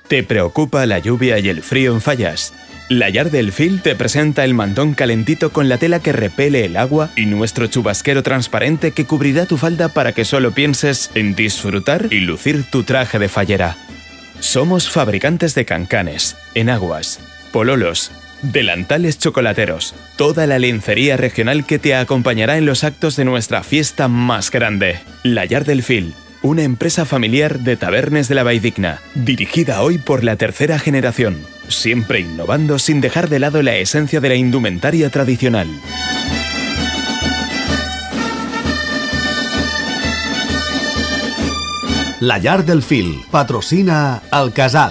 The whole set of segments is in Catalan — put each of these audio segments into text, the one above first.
¿Te preocupa la lluvia y el frío en Fallas? La Llar del Fil te presenta el mantón calentito con la tela que repele el agua y nuestro chubasquero transparente que cubrirá tu falda para que solo pienses en disfrutar y lucir tu traje de fallera. Somos fabricantes de cancanes, enaguas, pololos, delantales chocolateros, toda la lencería regional que te acompañará en los actos de nuestra fiesta más grande. La Llar del Fil, una empresa familiar de Tabernes de la Valldigna, dirigida hoy por la tercera generación, siempre innovando sin dejar de lado la esencia de la indumentaria tradicional. La Llar del Fil patrocina El Casal.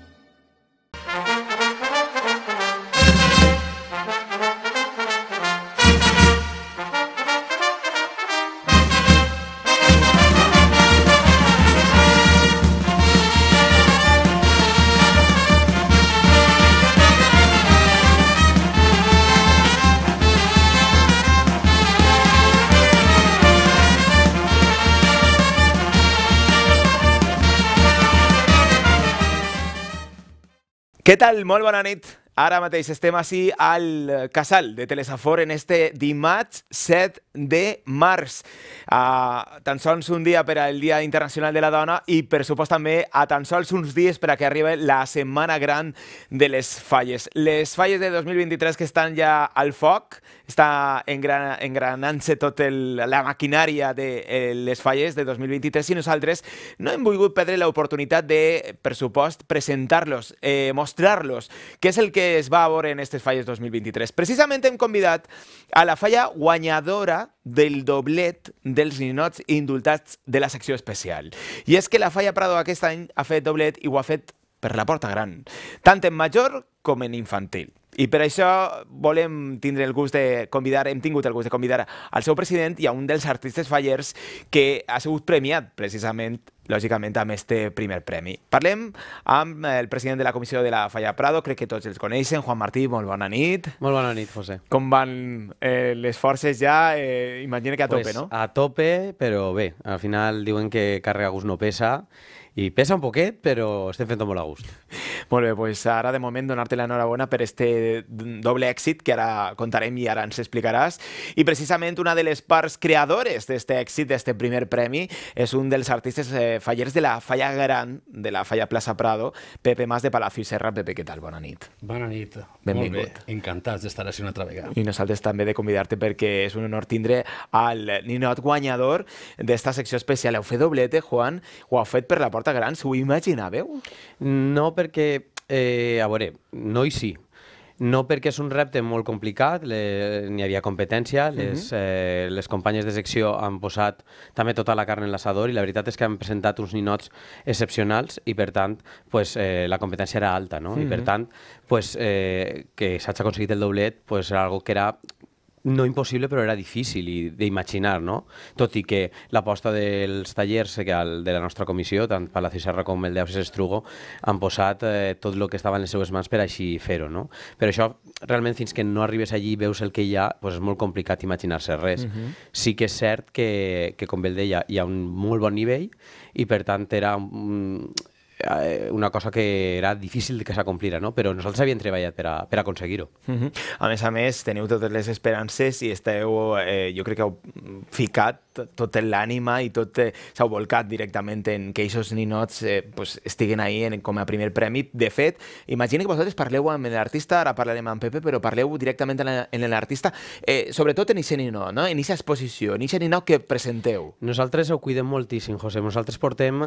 Què tal? Molt bona nit. Ara mateix estem així al Casal de Telesafor en este dimarts 7 de març. Tan sols un dia per al Dia Internacional de la Dona i, per supost, també a tan sols uns dies per a que arribi la Setmana Gran de les Falles. Les Falles de 2023 que estan ja al foc, està engranant-se tota la maquinària de les Falles de 2023 i nosaltres no hem volgut perdre l'oportunitat de, per supost, presentar-los, mostrar-los què és el que es va a veure en aquestes Falles 2023. Precisament hem convidat a la falla guanyadora del doblet dels ninots indultats de la secció especial. I és que la Falla Prado aquest any ha fet doblet i ho ha fet per la porta gran, tant en major com en infantil. I per això volem tindre el gust de convidar, hem tingut el gust de convidar al seu president i a un dels artistes fallers que ha sigut premiat precisament, lògicament, amb este primer premi. Parlem amb el president de la comissió de la Falla Prado, crec que tots els coneixen, Juan Martí, molt bona nit. Molt bona nit, José. Com van les forces ja? Imagina que a tope, no? A tope, però bé, al final diuen que carrega gust no pesa, i pesa un poquet, però estem fent molt a gust. Molt bé, doncs ara de moment donar-te l'enhorabona per este doble èxit que ara contarem i ara ens explicaràs. I precisament una de les parts creadores d'aquest èxit, d'aquest primer premi, és un dels artistes fallers de la Falla Gran, de la Falla Plaça Prado, Pepe Mas de Palacio i Serra. Pepe, què tal? Bona nit. Bona nit. Benvingut. Molt bé, encantats d'estar així una altra vegada. I nosaltres també de convidar-te perquè és un honor tindre al ninot guanyador d'esta secció especial. Heu fet doblete, Juan, ho heu fet per la porta gran, s'ho imaginàveu? No perquè, a veure, no i sí. No perquè és un repte molt complicat, n'hi havia competència, les companyes de secció han posat també tota la carn en l'assador i la veritat és que han presentat uns ninots excepcionals i per tant la competència era alta, no? I per tant que s'hagi aconseguit el doblet era algo que era no impossible, però era difícil d'imaginar, no? Tot i que l'aposta dels tallers de la nostra comissió, tant Palacio i Serra com el d'Auses Estrugo, han posat tot el que estava en les seues mans per així fer-ho, no? Però això, realment, fins que no arribes allí i veus el que hi ha, és molt complicat imaginar-se res. Sí que és cert que, com ell deia, hi ha un molt bon nivell i, per tant, era una cosa que era difícil que s'acomplira, no? Però nosaltres havíem treballat per aconseguir-ho. A més, teniu totes les esperances i esteu, jo crec que heu ficat tot l'ànima i tot s'heu volcat directament en que aquests ninots estiguen ahí com a primer premi. De fet, imagina que vosaltres parleu amb l'artista, ara parlarem amb Pepe, però parleu directament amb l'artista, sobretot en aquest ninot, en aquesta exposició, en aquest ninot que presenteu. Nosaltres ho cuidem moltíssim, José. Nosaltres portem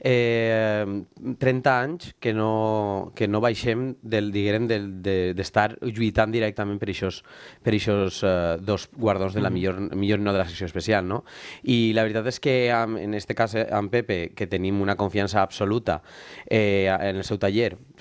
30 anys que no baixem d'estar lluitant directament per aquests dos guardons de la millor ninot de la secció especial, no? I la veritat és que en aquest cas amb Pepe, que tenim una confiança absoluta en el seu taller,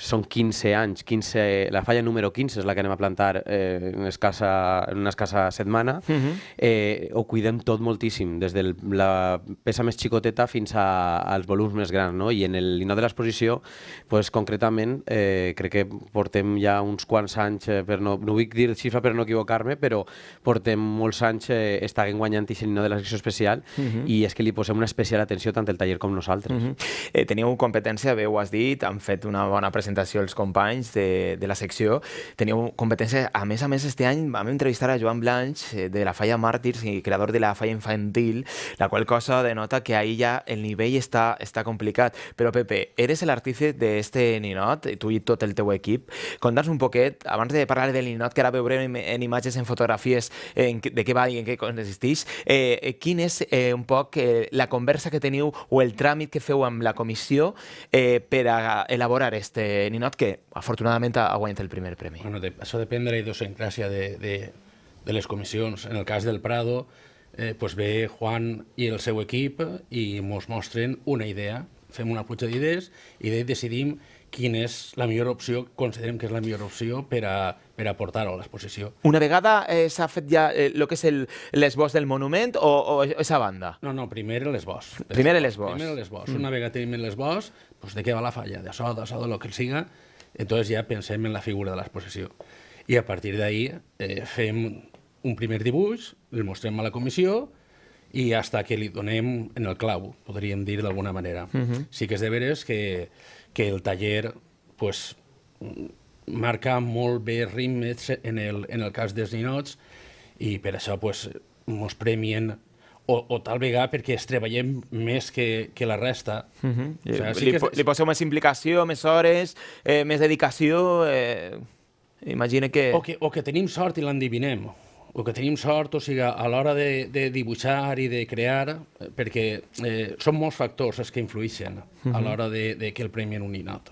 són 15 anys, la falla número 15 és la que anem a plantar en una escassa setmana, ho cuidem tot moltíssim, des de la peça més xicoteta fins als volums més grans, no? I en el linot de l'exposició, concretament, crec que portem ja uns quants anys, no vull dir xifra per no equivocar-me, però portem molts anys estant guanyant aquest linot de la secció especial i és que li posem una especial atenció tant el taller com nosaltres. Teníeu competència, bé ho has dit, han fet una bona presentació els companys de la secció, teníeu competència, a més, este any vam entrevistar a Joan Blanch de la Falla Màrtirs i creador de la Falla Infantil, la qual cosa denota que ahí ja el nivell està complicat. Però Pepe, eres l'artífice d'este ninot, tu i tot el teu equip. Conta'ns un poquet, abans de parlar del ninot, que ara veurem en imatges, en fotografies, de què va i en què consisteix, quin és un poc la conversa que teniu o el tràmit que feu amb la comissió per a elaborar este ninot que afortunadament ha guanyat el primer premi? Bueno, això depèn de la idiosincràsia de les comissions. En el cas del Prado, ve Juan i el seu equip i ens mostren una idea, fem una pluja d'idees i decidim quina és la millor opció, considerem que és la millor opció per a portar-ho a l'exposició. Una vegada s'ha fet ja el que és l'esbós del monument o és a banda? No, primer l'esbós. Primer l'esbós. Una vegada tenim l'esbós, de què va la falla, d'això, del que siga, entonces ja pensem en la figura de l'exposició. I a partir d'ahí fem un primer dibuix, el mostrem a la comissió i fins que li donem en el clau, podríem dir d'alguna manera. Sí que és de veres que el taller marca molt bé ritmes en el cas dels ninots i per això ens premien o tal vegada perquè es treballem més que la resta. Li poseu més implicació, més hores, més dedicació, imagina que... O que tenim sort i l'endivinem. O que tenim sort, o sigui, a l'hora de dibuixar i de crear, perquè són molts factors els que influeixen a l'hora de que el premi en un ninot.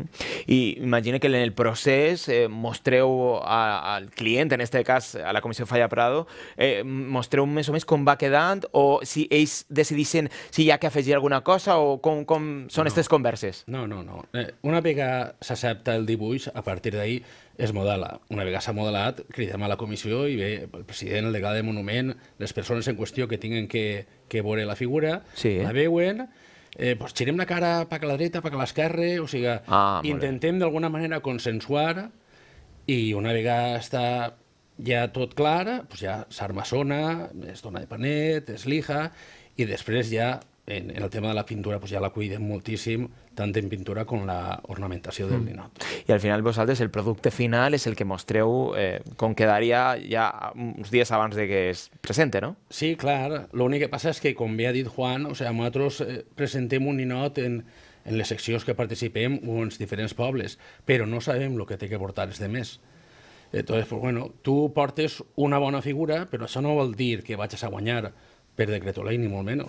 I imagina que en el procés mostreu al client, en aquest cas a la Comissió Falla Prado, mostreu més o més com va quedant o si ells decidissin si hi ha que afegir alguna cosa o com són aquestes converses? No. Una vegada s'accepta el dibuix, a partir d'ahir es modela. Una vegada s'ha modelat, cridem a la comissió i ve el president, el degà de monument, les persones en qüestió que tinguen que veure la figura, la veuen, girem la cara cap a la dreta, cap a l'esquerra, o sigui, intentem d'alguna manera consensuar i una vegada està ja tot clar, ja s'armassona, es dona de panet, es lija i després ja en el tema de la pintura ja la cuidem moltíssim, tant en pintura com la ornamentació del ninot. I al final vosaltres el producte final és el que mostreu com quedaria ja uns dies abans de que es presente, no? Sí, clar. L'únic que passa és que, com bé ha dit Juan, nosaltres presentem un ninot en les seccions que participem o en els diferents pobles, però no sabem el que té que portar els demés. Entonces, tu portes una bona figura, però això no vol dir que vagis a guanyar per decretolei, ni molt menys.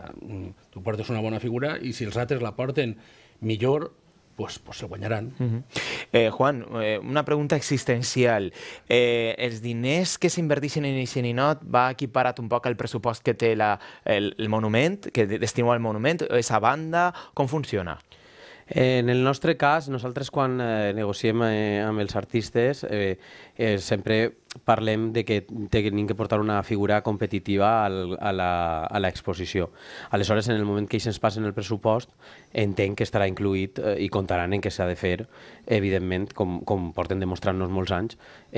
Tu portes una bona figura i si els altres la porten millor, pues se guanyaran. Juan, una pregunta existencial. Els diners que s'inverteixen en aquest ninot va equiparat un poc al pressupost que té el monument, que destineu al monument, és a banda? Com funciona? En el nostre cas, nosaltres quan negociem amb els artistes sempre parlem de que tenim que portar una figura competitiva a l'exposició. Aleshores, en el moment que ells ens passen el pressupost, entenc que estarà incluït i comptaran en què s'ha de fer, evidentment, com porten demostrant-nos molts anys,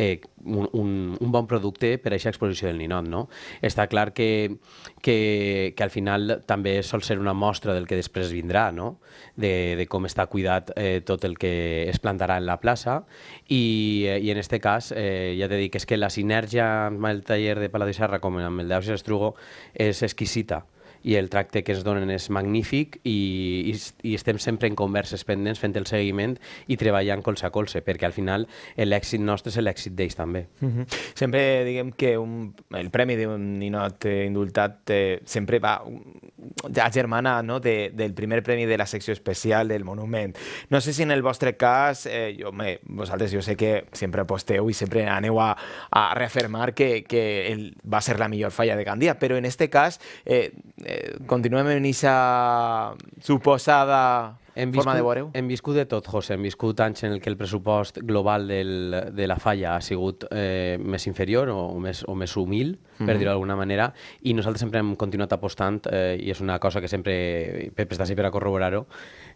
un bon producte per a aquesta exposició del ninot. Està clar que al final també sol ser una mostra del que després vindrà, de com està cuidat tot el que es plantarà en la plaça i en aquest cas ja t'he dit que és que la sinergia amb el taller de Palau de Serra com amb el d'Ausiàs Estrugo és exquisita i el tracte que ens donen és magnífic i estem sempre en converses pendents fent el seguiment i treballant colze a colze, perquè al final l'èxit nostre és l'èxit d'ells també. Sempre diguem que el premi d'un ninot indultat sempre va agermana del primer premi de la secció especial del monument. No sé si en el vostre cas, vosaltres jo sé que sempre aposteu i sempre aneu a reafirmar que va ser la millor falla de Gandia, però en aquest cas continuem en aquesta suposada forma de veure-ho? Hem viscut de tot, José. Hem viscut anys en què el pressupost global de la falla ha sigut més inferior o més humil, per dir-ho d'alguna manera, i nosaltres sempre hem continuat apostant, i és una cosa que sempre, Pep està sempre a corroborar-ho,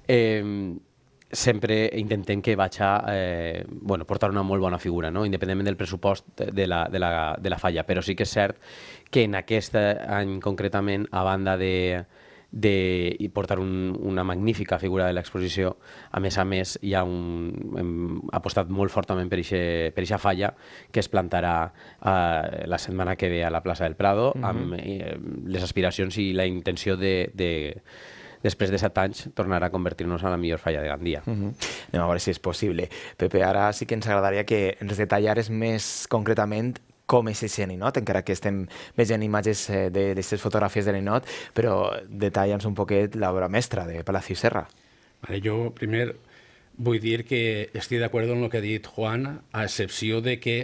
sempre intentem que vaig a portar una molt bona figura, no? Independentment del pressupost de la falla. Però sí que és cert que en aquest any concretament, a banda de portar una magnífica figura de l'exposició, a més, hem apostat molt fortament per aquesta falla que es plantarà la setmana que ve a la plaça del Prado, amb les aspiracions i la intenció després de 7 anys, tornar a convertir-nos en la millor falla de Gandia. Anem a veure si és possible. Pepe, ara sí que ens agradaria que ens detallares més concretament com és aquest ninot, encara que estem veient imatges d'aquestes fotografies de ninot, però detalla'ns un poquet l'obra mestra de Palacio Serra. Vale, jo primer vull dir que estic d'acord amb el que ha dit Juan, a excepció de que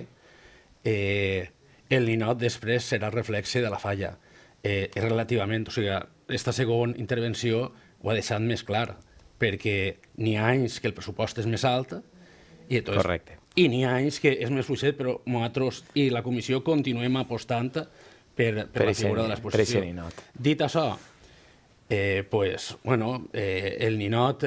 el ninot després serà reflexe de la falla. Relativament, o sigui, aquesta segona intervenció ho ha deixat més clar, perquè n'hi ha anys que el pressupost és més alt Correcte. i n'hi ha anys que és més fluixet, però nosaltres i la comissió continuem apostant per la figura de l'exposició. Dit això, el ninot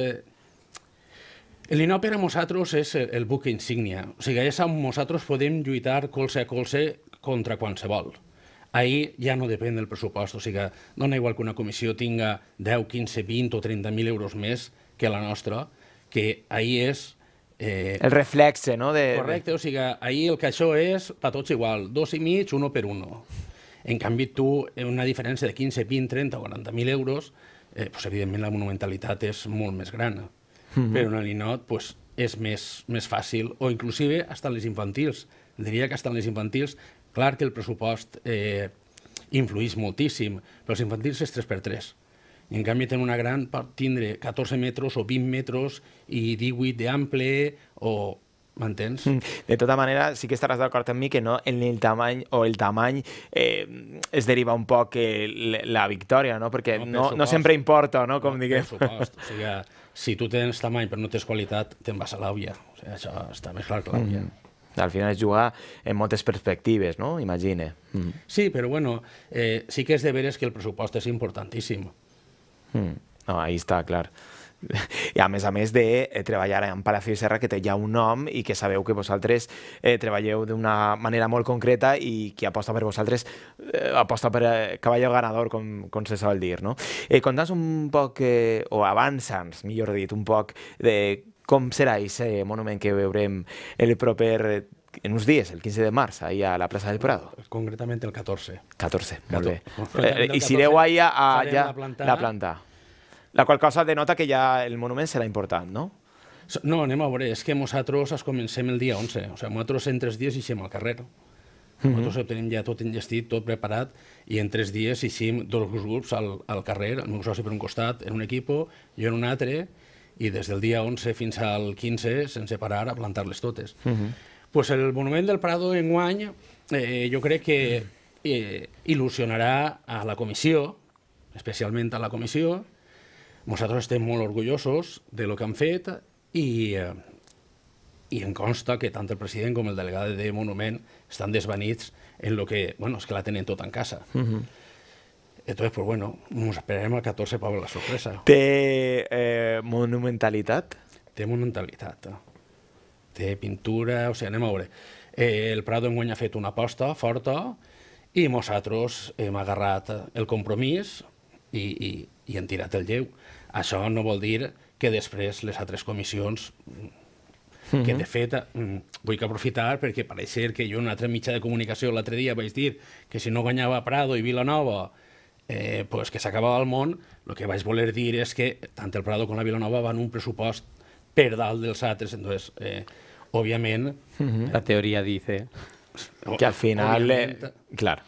per a nosaltres és el buc insígnia. O sigui, és on nosaltres podem lluitar colze a colze contra qualsevol. Ahir ja no depèn del pressupost, o sigui, dona igual que una comissió tinga 10, 15, 20 o 30.000 euros més que la nostra, que ahir és... el reflexe, no? Correcte, o sigui, ahir el que això és per tots igual, 2,5, 1 per 1. En canvi, tu, una diferència de 15, 20, 30 o 40.000 euros, evidentment la monumentalitat és molt més gran. Però en el ninot és més fàcil, o inclusive fins les infantils. Diria que fins les infantils, clar que el pressupost influeix moltíssim, però els infantils és 3x3. I en canvi tenen una gran per tindre 14 metres o 20 metres i 18 d'ample o... M'entens? De tota manera, sí que estaràs d'acord amb mi que no en el tamany es deriva un poc la victòria, no? Perquè no sempre importa, no? Com diguem. Per supost. O sigui, si tu tens tamany però no tens qualitat, te'n vas a l'àvia. O sigui, això està més clar que l'àvia. Al final és jugar en moltes perspectives, no? Imagine. Sí, però bueno, sí que és de veres que el pressupost és importantíssim. No, ahí està, clar. I a més de treballar en Palacio Serra, que té ja un nom i que sabeu que vosaltres treballeu d'una manera molt concreta i qui aposta per vosaltres aposta per cavalló ganador, com se sol dir, no? Conta'ns un poc, o avança'ns, millor dit, un poc de com serà aquest monument que veurem el proper, en uns dies, el 15 de març, ahir a la plaça del Prado. Concretament el 14. 14, molt bé. I si aneu allà a la plantar. La qual cosa denota que ja el monument serà important, no? No, anem a veure, és que nosaltres comencem el dia 11, o sigui, nosaltres en 3 dies eixim al carrer. Nosaltres ho tenim ja tot enllestit, tot preparat, i en 3 dies eixim 2 grups al carrer, el meu soci per un costat en un equip, jo en un altre, i des del dia 11 fins al 15, sense parar, a plantar-les totes. Pues el monument del Prado enguany, jo crec que il·lusionarà a la comissió, especialment a la comissió. Nosaltres estem molt orgullosos de lo que han fet i em consta que tant el president com el delegat de Monument estan desvanits en lo que, bueno, és que la tenen tot en casa. Entonces, pues bueno, nos esperarem al 14 per veure la sorpresa. Té monumentalitat? Té monumentalitat. Té pintura, o sigui, anem a veure. El Prado enguany ha fet una aposta forta i nosaltres hem agarrat el compromís i hem tirat el lleu. Això no vol dir que després les altres comissions, que de fet vull aprofitar perquè pareix ser que jo en un altre mitjà de comunicació l'altre dia vaig dir que si no guanyava Prado i Vilanova pues que s'acabava el món, el que vaig voler dir és que tant el Prado com la Vilanova van un pressupost per dalt dels altres, entonces òbviament... La teoria dice... Que al final... Clar...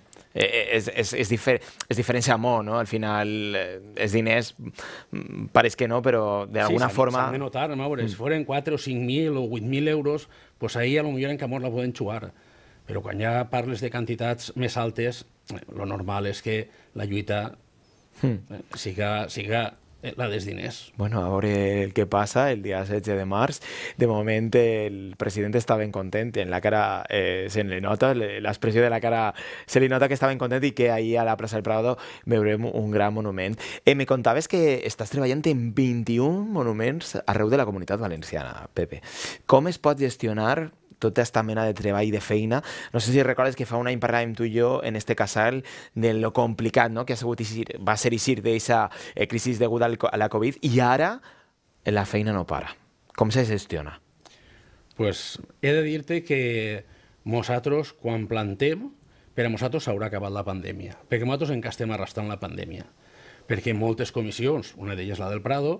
Es diferència molt, no? Al final, els diners pareix que no, però d'alguna forma... Sí, s'han de notar, no? Si foren 4 o 5.000 o 8.000 euros, doncs ahir potser en Camós la poden jugar. Però quan ja parles de quantitats més altes, lo normal és que la lluita siga la dels diners. Bueno, a veure el que passa el dia 16 de març. De moment el president està ben content, en la cara se li nota, l'expressió de la cara se li nota que està ben content i que ahir a la plaça del Prado veurem un gran monument. Me contaves que estàs treballant en 21 monuments arreu de la Comunitat Valenciana, Pepe. Com es pot gestionar tota aquesta mena de treball i de feina? No sé si recordes que fa un any parlàvem tu i jo en este casal de lo complicat, no?, que va ser eixir d'aquesta crisi deguda a la Covid, i ara la feina no para. Com se gestiona? Pues he de dir-te que nosaltres, quan plantem, per a nosaltres s'haurà acabat la pandèmia, perquè nosaltres encara estem arrastrant la pandèmia, perquè moltes comissions, una d'elles la del Prado,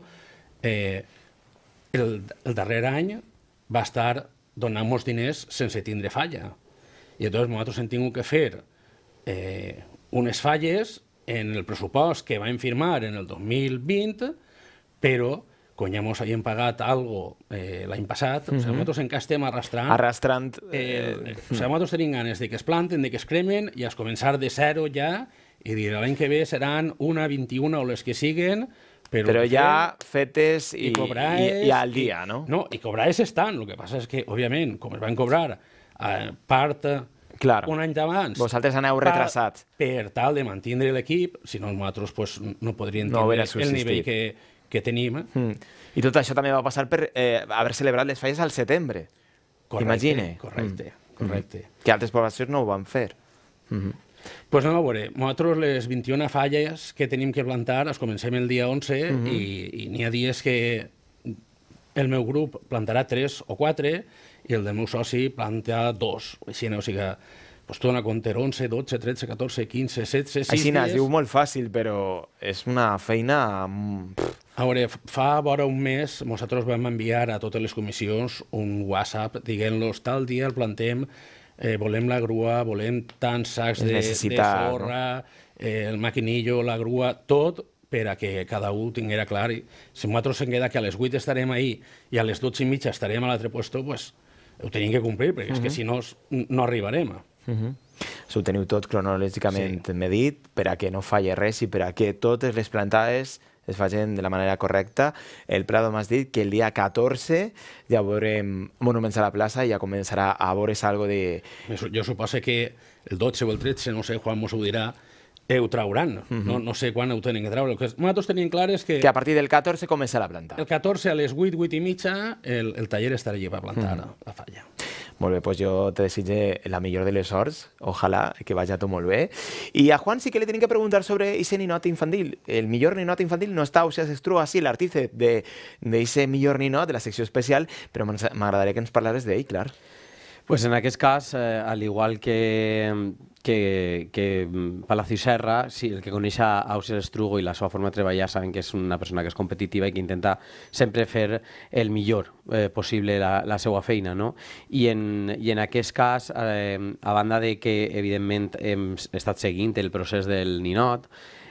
el darrer any va estar donant molts diners sense tindre falla. I llavors nosaltres hem tingut que fer unes falles en el pressupost que vam firmar en el 2020, però quan ja ens havien pagat algo l'any passat, nosaltres encara estem arrastrant. Nosaltres tenim ganes de que es planten, de que es cremen, i a començar de zero ja, i dir l'any que ve seran una, 21 o les que siguen, però ja fetes i al dia, no? No, i cobrades estan. El que passa és que, òbviament, com es van cobrar part un any d'abans... Vosaltres aneu retrasats. Per tal de mantenir l'equip, si no nosaltres no podríem tindre el nivell que tenim. I tot això també va passar per haver celebrat les falles al setembre. Imagina. Correcte. Que altres poblacions no ho van fer. Pues anem a veure, nosaltres les 21 falles que tenim que plantar les comencem el dia 11 i n'hi ha dies que el meu grup plantarà 3 o 4 i el del meu soci planta 2. Així, o sigui, pues tu dona compte 11, 12, 13, 14, 15, 16, 6 dies... Així es diu molt fàcil, però és una feina... A veure, fa vora un mes nosaltres vam enviar a totes les comissions un WhatsApp dient-los tal dia el plantem, volem la grua, volem tants sacs de sorra, el maquinillo, la grua, tot per a que cada un tinguera clar. Si nosaltres em queda que a les 8 estarem ahí i a les 12:30 estarem a l'altre puesto, pues ho tenim que complir, perquè és que si no, no arribarem. Ho teniu tot cronològicament medit per a que no falle res i per a que totes les plantades es facin de la manera correcta. El Prado m'has dit que el dia 14 ja veurem monuments a la plaça i ja començarà a veure's algo de... Jo suposo que el 12 o el 13, no sé, Juan mos ho dirà, ho trauran. No sé quan ho tenen que treure. El que nosaltres tenim clar és que... Que a partir del 14 començarà a plantar. El 14 a les 8, 8 i mitja, el taller estarà allí per plantar la falla. Molt bé, doncs jo te desitge la millor de les sorts. Ojalà que vagi tot molt bé. I a Juan sí que li tenim que preguntar sobre ese ninot infantil. El millor ninot infantil no està Ausias Estruga, sí, l'artífice d'ese millor ninot, de la secció especial, però m'agradaria que ens parlares d'ell, clar. Pues en aquest cas, al igual que Palacio i Serra, sí, el que coneix a Ausias Estrugo i la seva forma de treballar saben que és una persona que és competitiva i que intenta sempre fer el millor possible la seva feina, no? I en aquest cas, a banda de que evidentment hem estat seguint el procés del ninot,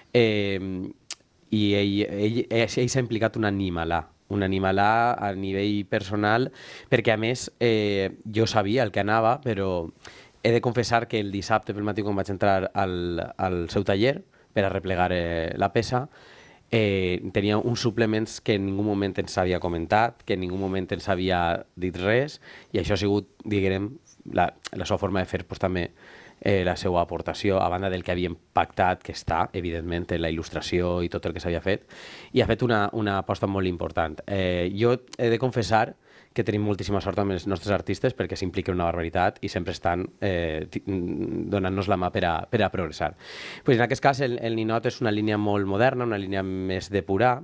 i ell s'ha implicat un animalà a nivell personal, perquè a més jo sabia el que anava, però he de confessar que el dissabte pel matí quan vaig entrar al seu taller per a replegar la peça, tenia uns suplements que en ningú moment ens havia comentat, que en ningú moment ens havia dit res, i això ha sigut, diguem, la seva forma de fer també la seva aportació, a banda del que havíem pactat, que està, evidentment, en la il·lustració i tot el que s'havia fet, i ha fet una aposta molt important. Jo he de confessar que tenim moltíssima sort amb els nostres artistes perquè s'impliquen una barbaritat i sempre estan donant-nos la mà per a progressar. En aquest cas, el ninot és una línia molt moderna, una línia més depurar,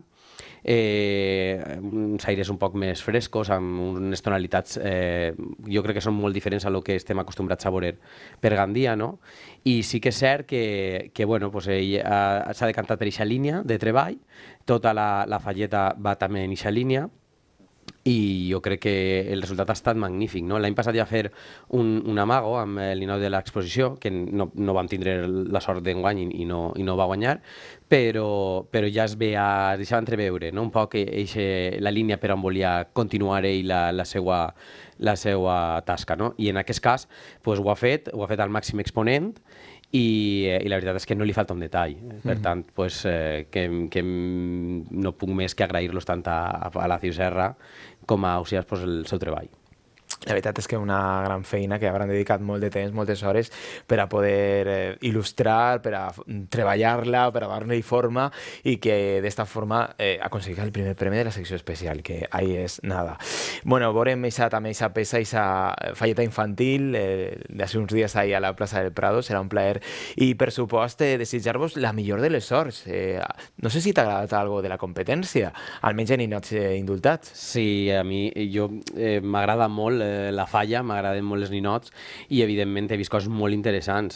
uns aires un poc més frescos, amb unes tonalitats jo crec que són molt diferents a lo que estem acostumbrats a veure per Gandia, no? I sí que és cert que ell s'ha decantat per aquesta línia de treball, tota la falleta va també en aquesta línia, i jo crec que el resultat ha estat magnífic. L'any passat ja fer un amago amb el ninot de l'exposició, que no vam tindre la sort d'enguany i no va guanyar, però ja es deixava entreveure un poc la línia per on volia continuar ell la seva tasca. I en aquest cas ho ha fet al màxim exponent, i la veritat és que no li falta un detall. Per tant, pues, que no puc més que agrair-los tant a la Ciu Serra com a Ausiàs pues, el seu treball. La veritat és que una gran feina que hauran dedicat molt de temps, moltes hores per a poder il·lustrar, per a treballar-la, per a donar-li forma i que d'esta forma aconseguir el primer premi de la secció especial, que ahí és nada. Bueno, veurem també aquesta peça, aquesta falleta infantil d'hace uns dies ahí a la plaça del Prado, serà un plaer. I per supost, desitjar-vos la millor de les sorts. No sé si t'ha agradat alguna de la competència, almenys en ninots indultats. Sí, a mi m'agrada molt la falla, m'agraden molt els ninots i evidentment he vist coses molt interessants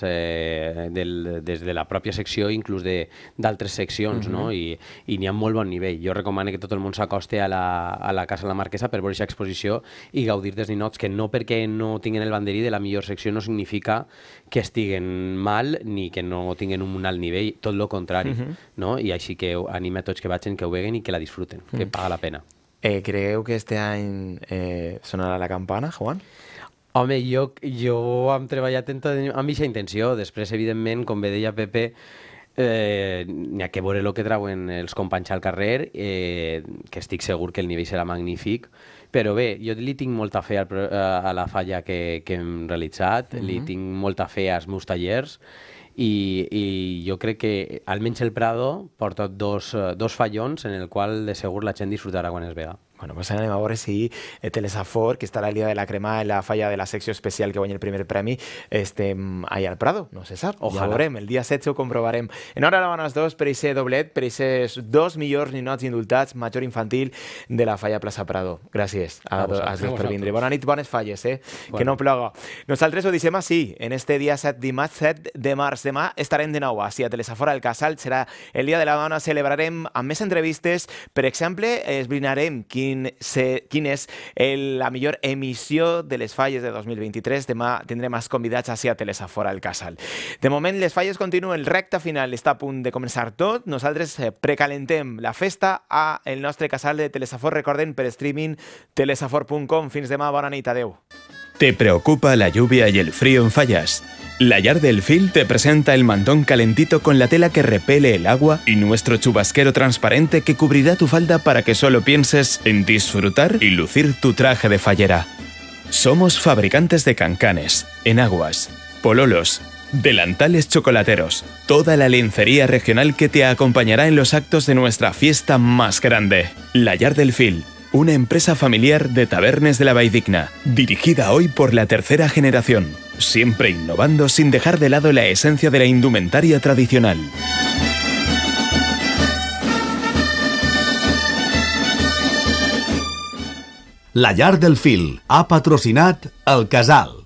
des de la pròpia secció, inclús d'altres seccions, no? I n'hi ha molt bon nivell. Jo recomano que tot el món s'acosti a la Casa de la Marquesa per veure aquesta exposició i gaudir dels ninots, que no perquè no tinguin el banderí de la millor secció no significa que estiguen mal ni que no tinguin un alt nivell, tot el contrari, no? I així que anime a tots que vagin, que ho veguen i que la disfruten, que paga la pena. Creu que este any sonarà la campana, Juan? Home, jo hem treballat amb aquesta intenció. Després, evidentment, com bé deia Pepe, n'hi ha que veure el que trauen els companys al carrer, que estic segur que el nivell serà magnífic, però bé, jo li tinc molta fe a la falla que hem realitzat, li tinc molta fe als meus tallers, i jo crec que almenys el Prado porta dos fallons en el qual de segur la gent disfrutarà quan es vega. Bueno, pues anem a veure si Telesafor, que estarà el dia de la crema en la falla de la secció especial que guanya el primer premi, estem allà al Prado, no se sap. Ja ho veurem, el dia 16 ho comprovarem. Enhorabona als dos per aquest doblet, per aquests dos millors ninots indultats, major infantil de la falla Plaça Prado. Gràcies als dos per vindre. Bona nit, bones falles, que no ploga. Nosaltres ho deixem així, en este dia 7 de març. Demà estarem de nou així a Telesafor al Casal, serà el dia de la dona, celebrarem amb més entrevistes, per exemple, esbrinarem quin és la millor emissió de les falles de 2023. Demà tindrem els convidats a Telesafor al Casal. De moment, les falles continuen, el recte final està a punt de començar tot. Nosaltres precalentem la festa a el nostre Casal de Telesafor. Recorden, per streaming, telesafor.com. Fins demà, bona nit, adeu. ¿Te preocupa la lluvia y el frío en Fallas? La Llar del Fil te presenta el mantón calentito con la tela que repele el agua y nuestro chubasquero transparente que cubrirá tu falda para que solo pienses en disfrutar y lucir tu traje de fallera. Somos fabricantes de cancanes, enaguas, pololos, delantales chocolateros, toda la lencería regional que te acompañará en los actos de nuestra fiesta más grande. La Llar del Fil, una empresa familiar de Tabernes de la Valldigna, dirigida hoy por la tercera generación, siempre innovando sin dejar de lado la esencia de la indumentaria tradicional. La Llar del Fil ha patrocinat el Casal.